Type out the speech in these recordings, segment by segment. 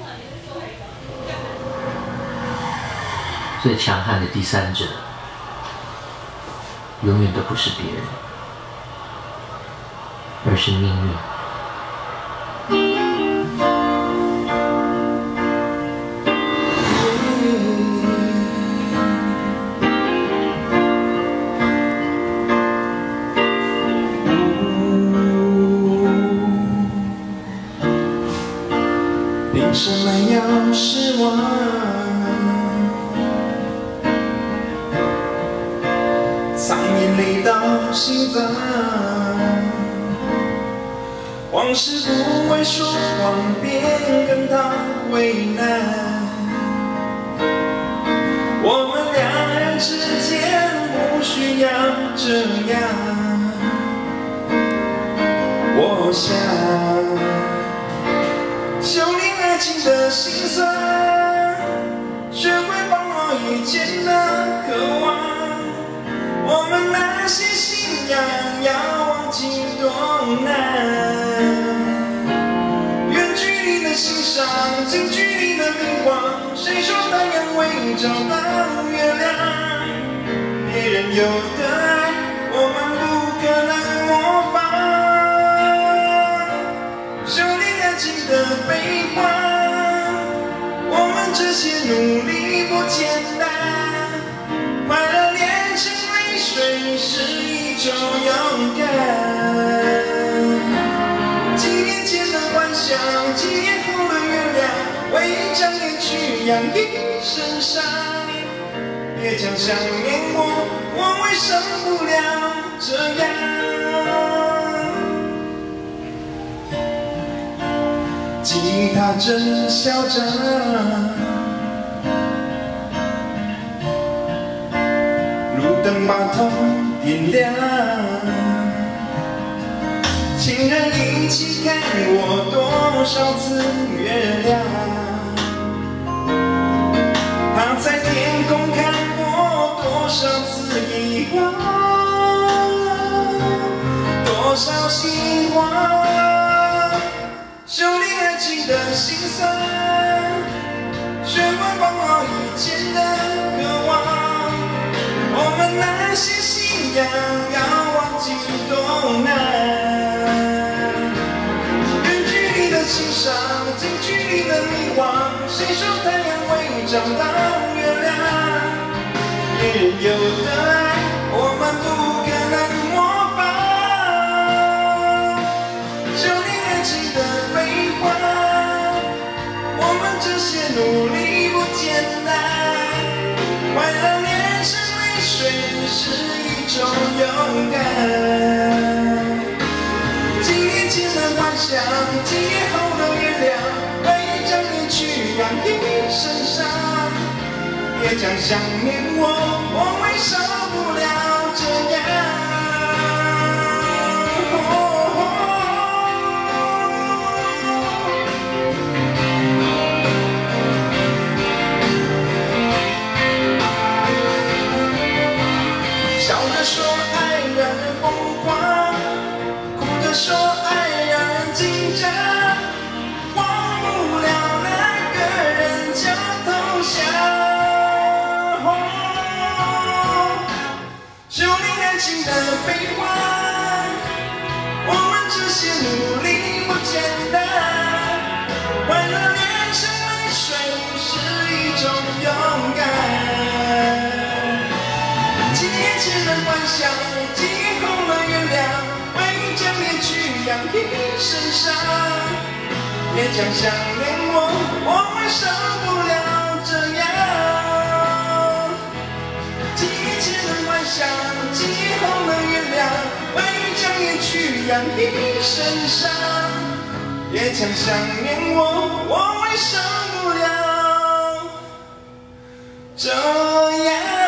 最强悍的第三者，永远都不是别人，而是命运。 凭什么要失望？藏眼泪到心脏，往事不会说谎，便跟他为难。我们两人之间不需要这样，我想修炼爱情的心酸，学会放好以前的渴望。我们那些信仰要忘记多难，远距离的欣赏，近距离的迷惘。谁说太阳会找到月亮？别人有的爱，我们不可能模仿。修炼爱情的悲欢，我们这些努力不简单。快乐炼成泪水是一种勇敢。几年前的幻想，几年后的原谅，为一张脸去养一身伤。别讲想念我，我为什么不了这样？吉他真嚣张，路灯把头点亮，情人一起看我多少次月亮，他在天空看我多少次遗忘，多少心慌。修炼爱情的心酸，学会放好以前的渴望。我们那些信仰要忘记多难，远距离的欣赏，近距离的迷惘。谁说太阳会找到月亮？别人有的爱，我们不可能模仿。修炼爱情的悲欢，我们这些努力不简单。快乐炼成泪水是一种勇敢。几年前的幻想，几年后的月亮，为一张脸去养一身伤。别讲想念我，我为什么不了这样？笑着说爱让人疯狂，哭着说爱让人紧张，忘不了那个人就投降。修炼爱情的悲欢，我们这些努力不简单。快乐炼成泪水是一种勇敢。几年前的幻想，几年后的原谅，为一张脸去养一身伤。别讲想念我，我为什么不了这样？几年前的幻想，几年后的原谅，为一张脸去养一身伤。别讲想念我，我为什么不了这样？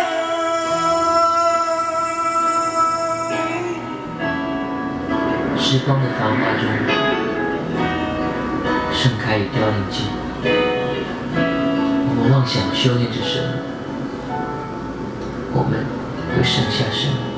时光的繁华中，盛开与凋零间，我们妄想修炼着什么？我们会剩下什么？